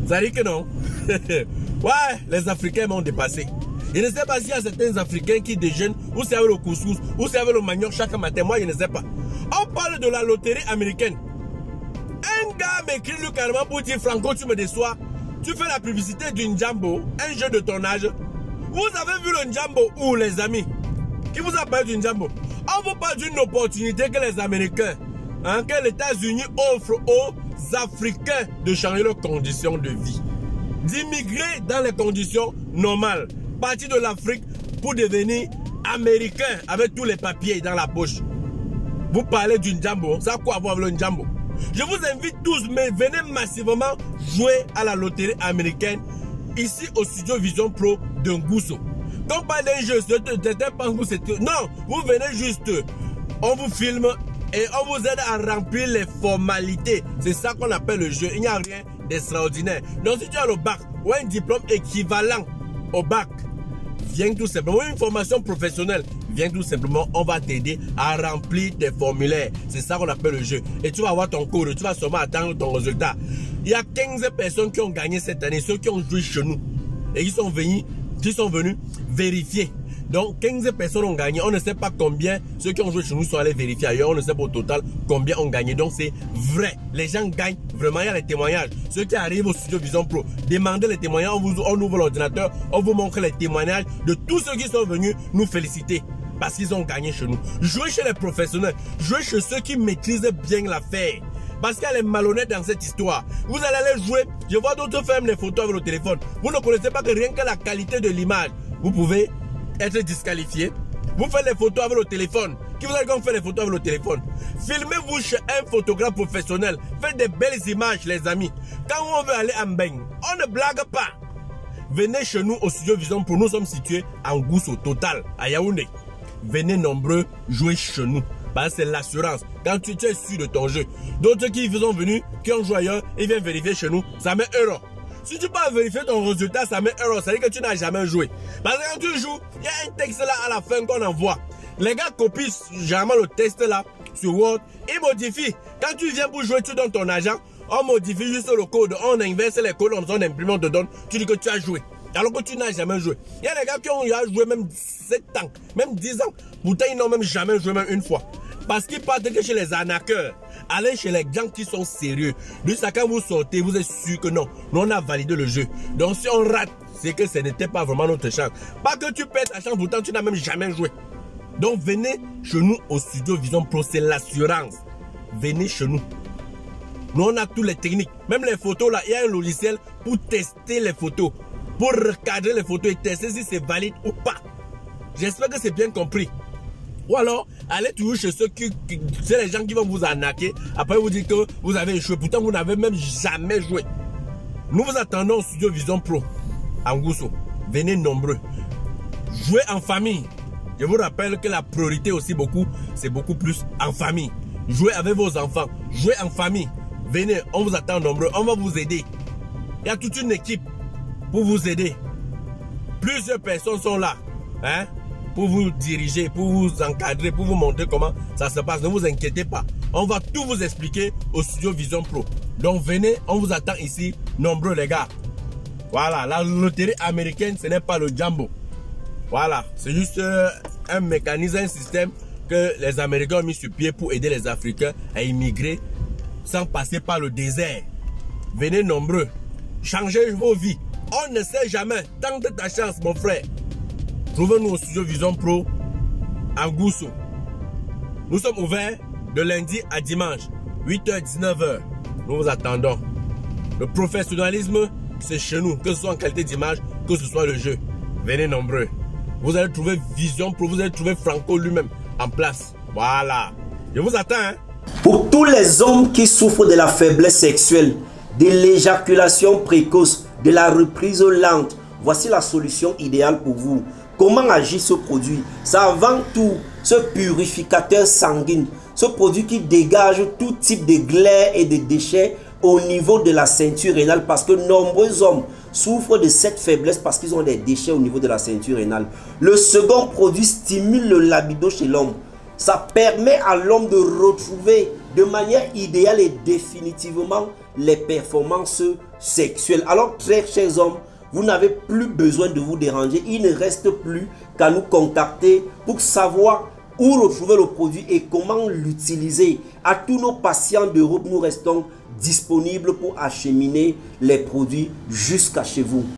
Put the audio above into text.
Ça dit que non. Ouais, les Africains m'ont dépassé. Je ne sais pas s'il y a certains Africains qui déjeunent ou c'est avec le couscous ou c'est avec le manioc chaque matin. Moi, je ne sais pas. On parle de la loterie américaine. Un gars m'écrit lui carrément pour dire Franco, tu me déçois. Tu fais la publicité d'une Njambo, un jeu de ton âge. Vous avez vu le Njambo où, les amis? Qui vous a parlé du Njambo? On vous parle d'une opportunité que les Américains, que les États-Unis offrent aux Africains de changer leurs conditions de vie. D'immigrer dans les conditions normales. Partir de l'Afrique pour devenir américain avec tous les papiers dans la poche. Vous parlez du Njambo, ça a quoi avoir avec le Njambo? Je vous invite tous, mais venez massivement jouer à la loterie américaine ici au studio Vision Pro de Ngousso. Quand on parle d'un jeu, non, vous venez juste, on vous filme et on vous aide à remplir les formalités. C'est ça qu'on appelle le jeu. Il n'y a rien d'extraordinaire. Donc si tu as le bac ou un diplôme équivalent au bac, viens tout simplement, une formation professionnelle, viens tout simplement, on va t'aider à remplir des formulaires. C'est ça qu'on appelle le jeu. Et tu vas avoir ton cours, tu vas seulement attendre ton résultat. Il y a 15 personnes qui ont gagné cette année, ceux qui ont joué chez nous. Et qui sont venus vérifier. Donc 15 personnes ont gagné. On ne sait pas combien ceux qui ont joué chez nous sont allés vérifier ailleurs. On ne sait pas au total combien ont gagné. Donc c'est vrai. Les gens gagnent. Vraiment, il y a les témoignages. Ceux qui arrivent au studio Vision Pro, demandez les témoignages. On ouvre l'ordinateur. On vous montre les témoignages de tous ceux qui sont venus nous féliciter. Parce qu'ils ont gagné chez nous. Jouez chez les professionnels. Jouez chez ceux qui maîtrisent bien l'affaire. Parce qu'il y a les malhonnêtes dans cette histoire. Vous allez aller jouer. Je vois d'autres faire des photos avec le téléphone. Vous ne connaissez pas que rien que la qualité de l'image, vous pouvez être disqualifié. Vous faites les photos avec le téléphone. Qui vous a dit qu'on fait les photos avec le téléphone? Filmez-vous chez un photographe professionnel. Faites des belles images, les amis. Quand on veut aller en baigne, on ne blague pas. Venez chez nous au studio Vision Pro. Nous sommes situés en Ngousso Total, à Yaoundé. Venez nombreux jouer chez nous. Parce que c'est l'assurance. Quand tu es sûr de ton jeu. D'autres qui sont venus, qui ont joué ailleurs, ils viennent vérifier chez nous. Ça met 1 euro. Si tu peux vérifier ton résultat, ça met 1 euro. Ça veut dire que tu n'as jamais joué. Parce que quand tu joues, il y a un texte là à la fin qu'on envoie. Les gars copient généralement le texte là sur Word. Ils modifient. Quand tu viens pour jouer, tu donnes ton argent. On modifie juste le code. On inverse les codes, on imprime, on te donne. Tu dis que tu as joué. Alors que tu n'as jamais joué. Il y a des gars qui ont joué même 7 ans, même 10 ans. Pourtant, ils n'ont même jamais joué même une fois. Parce qu'ils partent que chez les arnaqueurs. Allez chez les gens qui sont sérieux. Jusqu'à quand vous sortez, vous êtes sûr que non. Nous, on a validé le jeu. Donc, si on rate, c'est que ce n'était pas vraiment notre chance. Pas que tu perds ta chance, pourtant, tu n'as même jamais joué. Donc, venez chez nous au studio Vision Pro. C'est l'assurance. Venez chez nous. Nous, on a toutes les techniques. Même les photos, là, il y a un logiciel pour tester les photos. Pour recadrer les photos et tester si c'est valide ou pas. J'espère que c'est bien compris. Ou alors, allez toujours chez ceux c'est les gens qui vont vous arnaquer. Après, vous dites que vous avez échoué. Pourtant, vous n'avez même jamais joué. Nous vous attendons au studio Vision Pro, à Ngousso. Venez nombreux. Jouez en famille. Je vous rappelle que la priorité aussi c'est beaucoup plus en famille. Jouez avec vos enfants. Jouez en famille. Venez, on vous attend nombreux. On va vous aider. Il y a toute une équipe pour vous aider. Plusieurs personnes sont là. Pour vous diriger, pour vous encadrer, pour vous montrer comment ça se passe. Ne vous inquiétez pas. On va tout vous expliquer au studio Vision Pro. Donc venez, on vous attend ici, nombreux les gars. Voilà, la loterie américaine, ce n'est pas le Njambo. Voilà, c'est juste un mécanisme, un système que les Américains ont mis sur pied pour aider les Africains à immigrer sans passer par le désert. Venez nombreux, changez vos vies. On ne sait jamais. Tente ta chance, mon frère. Trouvez-nous au studio Vision Pro à Ngousso. Nous sommes ouverts de lundi à dimanche, 8h-19h. Nous vous attendons. Le professionnalisme, c'est chez nous, que ce soit en qualité d'image, que ce soit le jeu. Venez nombreux. Vous allez trouver Vision Pro, vous allez trouver Franco lui-même en place. Voilà. Je vous attends. Pour tous les hommes qui souffrent de la faiblesse sexuelle, de l'éjaculation précoce, de la reprise lente, voici la solution idéale pour vous. Comment agit ce produit? C'est avant tout ce purificateur sanguin, ce produit qui dégage tout type de glaire et de déchets au niveau de la ceinture rénale, parce que nombreux hommes souffrent de cette faiblesse parce qu'ils ont des déchets au niveau de la ceinture rénale. Le second produit stimule le libido chez l'homme. Ça permet à l'homme de retrouver de manière idéale et définitivement les performances sexuelles. Alors, très chers hommes, vous n'avez plus besoin de vous déranger. Il ne reste plus qu'à nous contacter pour savoir où retrouver le produit et comment l'utiliser. À tous nos patients d'Europe, nous restons disponibles pour acheminer les produits jusqu'à chez vous.